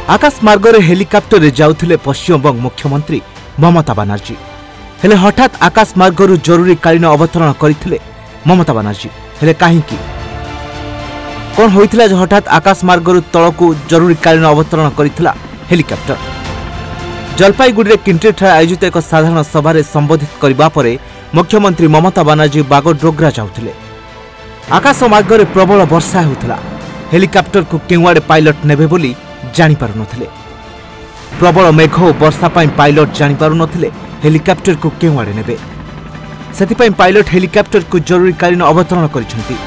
आकाश मार्ग हेलिकप्टर रे जाउथिले पश्चिमबंग मुख्यमंत्री ममता बानर्जी। हेले हठात आकाश मार्गरू जरूरीकालीन अवतरण करथिले ममता बानर्जी। हेले काहींकी कौन होइथिला जे हठात आकाश मार्गरू तळकू जरूरीकालीन अवतरण करथिला हेलिकप्टर। जलपाईगुड़ी किंट्रीठारे आयोजित एक साधारण सभा संबोधित करबा परे मुख्यमंत्री ममता बानर्जी बागडोगरा जाउथिले। आकाश मार्ग में प्रबल वर्षा होउथिला। हेलिकप्टर को केउआडे पायलट नेबे बोली जानि पारु नथिले। प्रबल मेघ और वर्षा पाई पायलट जानि पारु नथिले हेलिकप्टर को केउआडे नेबे। सेतिपाई पायलट हेलिकप्टर को जरूरीकालीन अवतरण करिसेंती।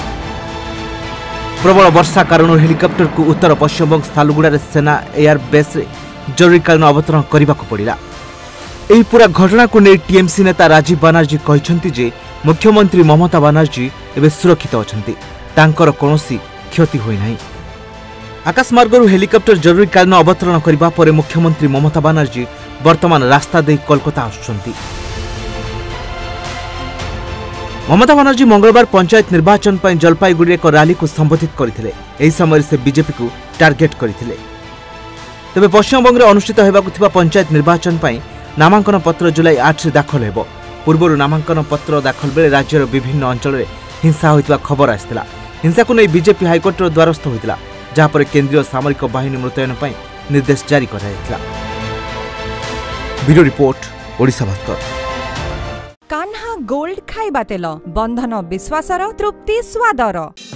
प्रबल वर्षा कारण हेलिकप्टर को उत्तर पश्चिमबंग सालुगुड़ा सेना एयर बेस रे जरूरीकालीन अवतरण करने को पड़ा। यह पूरा घटना को नहीं टीएमसी नेता राजीव बानर्जी कहते जे मुख्यमंत्री ममता बानर्जी एवं सुरक्षित अच्छा, तांकर कौनसी क्षति होई नहीं। आकाश मार्गरू हेलिकप्टर जरूरीकालीन अवतरण करने पर मुख्यमंत्री ममता बानर्जी वर्तमान रास्ता दे कोलकाता आसुछंती। ममता बानर्जी मंगलवार पंचायत निर्वाचन पर जलपाईगुड़ी एक रैली को संबोधित करथिले। एही समय से बीजेपी को टार्गेट करथिले। तेबे पश्चिमबंग में अनुष्ठित होगा पंचायत निर्वाचन पर नामांकन पत्र जुलाई 8 रे दाखल हेबो। पूर्व नामांकन पत्र दाखल बेले राज्यर विभिन्न अंचल में हिंसा होइतबा खबर आसिथिला। हिंसा को नहीं बीजेपी हाइकोर्ट द्वारस्थ होइतिला, जहाँ पर केंद्रीय सामरिक बाहिनी मुतयन पर निर्देश जारी कराइथिला। Bureau report Odisha Bhaskar. Kanha gold खाइबा तेल बंधन विश्वासर तृप्ति स्वादर।